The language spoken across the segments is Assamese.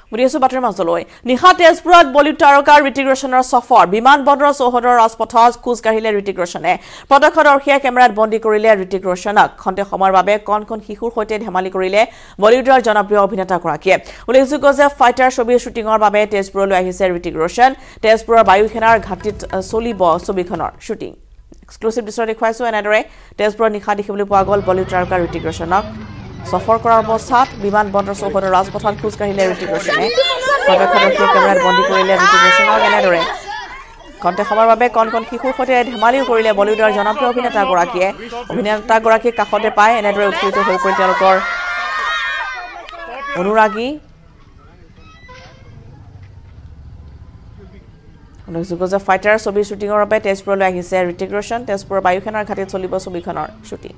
বুঢ়িছো বাতৰি মাজলৈ নিশা তেজপুৰত বলিউড তাৰকা হৃতিক ৰোশনৰ সফৰ বিমান বন্দৰৰ চৌহদৰ ৰাজপথত খোজ কাঢ়িলে হৃতিক ৰোশনে প্ৰত্যক্ষদৰ্শীয়ে কেমেৰাত বন্দী কৰিলে হৃতিক ৰোশনক খন্তে সময়ৰ বাবে কণ শিশুৰ সৈতে ধেমালি কৰিলে বলিউডৰ জনপ্ৰিয় অভিনেতাগৰাকীয়ে উল্লেখযোগ্য যে ফাইটাৰ ছবিৰ শুটিংৰ বাবে তেজপুৰলৈ আহিছে হৃতিক ৰোশন তেজপুৰৰ বায়ু সেনাৰ ঘাটিত চলিব ছবিখনৰ শুটিং এক্সক্লুসিভ দৃশ্য দেখুৱাইছো এনেদৰে তেজপুৰৰ নিশা দেখিবলৈ পোৱা গ'ল বলিউড তাৰকা হৃতিক ৰোশনক সফৰ কৰাৰ অৱস্থাত বিমান বন্দৰ চৌহদৰ ৰাজপথত খোজ কাঢ়িলে হৃতিক ৰোশনে প্ৰত্যক্ষদৰ্শীয়ে কেমেৰাত বন্দী কৰিলে হৃতিক ৰোশনক এনেদৰে খন্তে সময়ৰ বাবে কণ শিশুৰ সৈতে ধেমালিও কৰিলে বলিউডৰ জনপ্ৰিয় অভিনেতাগৰাকীক কাষতে পাই এনেদৰে উৎফুল্লিত হৈ পৰিল তেওঁলোকৰ অনুৰাগী উল্লেখযোগ্য যে ফাইটাৰ ছবিৰ শ্বুটিঙৰ বাবে তেজপুৰলৈ আহিছে হৃতিক ৰোশন তেজপুৰৰ বায়ু সেনাৰ ঘাটিত চলিব ছবিখনৰ শ্বুটিং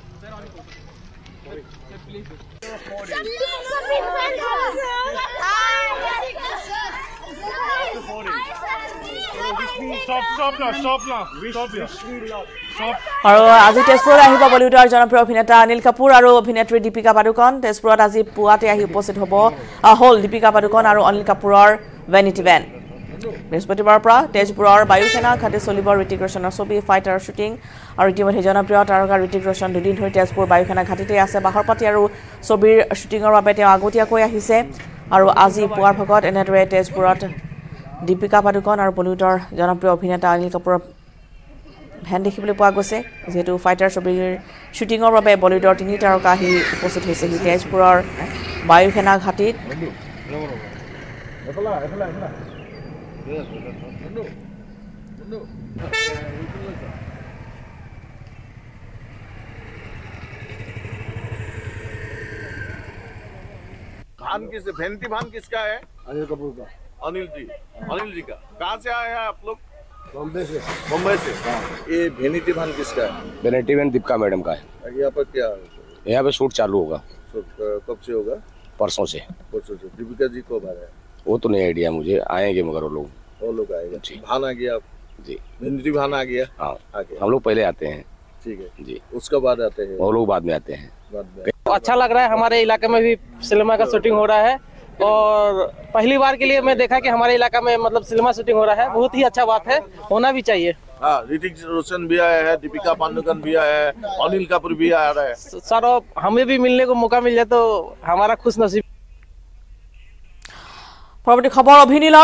আৰু আজি তেজপুৰলৈ আহিব বলিউডৰ জনপ্ৰিয় অভিনেতা অনিল কাপুৰ আৰু অভিনেত্ৰী দীপিকা পাডুকন তেজপুৰত আজি পুৱাতে আহি উপস্থিত হ'ল দীপিকা পাডুকন আৰু অনিল কাপুৰৰ ভেনিটি ভেন বৃহস্পতিবাৰৰ পৰা তেজপুৰৰ বায়ু সেনা ঘাটিত চলিব হৃতিক ৰোশনৰ ছবি ফাইটাৰ শ্বুটিং আৰু ইতিমধ্যে জনপ্ৰিয় তাৰকা হৃতিক ৰোশন দুদিন ধৰি তেজপুৰ বায়ু সেনা ঘাটিতে আছে বাহৰপাতি আৰু ছবিৰ শ্বুটিঙৰ বাবে তেওঁ আগতীয়াকৈ আহিছে আৰু আজি পুৱাৰ ভাগত এনেদৰে তেজপুৰত দীপিকা পাডুকন আৰু বলিউডৰ জনপ্ৰিয় অভিনেতা অনিল কাপুৰৰ ভেন দেখিবলৈ পোৱা গৈছে যেহেতু ফাইটাৰ ছবিৰ শ্বুটিঙৰ বাবে বলিউডৰ তিনি তাৰকা আহি উপস্থিত হৈছে তেজপুৰৰ বায়ু সেনা ঘাটিত भान किस भेंटी भान किसका है? अनिल कपूर का। अनिल जी का। कहाँ से आए हैं आप लोग? बॉम्बे से। मुंबई से। ये भेनिटी भान किसका है? वेनिटी वैन दीपिका मैडम का है। यहाँ पर क्या? यहाँ पे शूट चालू होगा। कब से होगा? परसों से। दीपिका जी कब आ रहे हैं? वो तो नहीं आइडिया मुझे, आएंगे मगर वो लोग आएगा। जी। भान आ गया जी। भेनिटी भान आ गया। हाँ आगे हम लोग पहले आते हैं। ठीक है जी। उसके बाद आते हैं वो लोग बाद में आते हैं। अच्छा लग रहा है हमारे इलाके में भी सिनेमा का शूटिंग हो रहा है और पहली बार के लिए मैं देखा कि हमारे इलाका में मतलब सिनेमा शूटिंग हो रहा है बहुत ही अच्छा बात है होना भी चाहिए। हाँ ऋतिक रोशन भी आया है दीपिका पादुकोण भी आया है अनिल कपूर भी आ रहा है सर हमें भी मिलने को मौका मिल जाए तो हमारा खुश नसीब। পৰৱৰ্তী খবৰ অভিনীল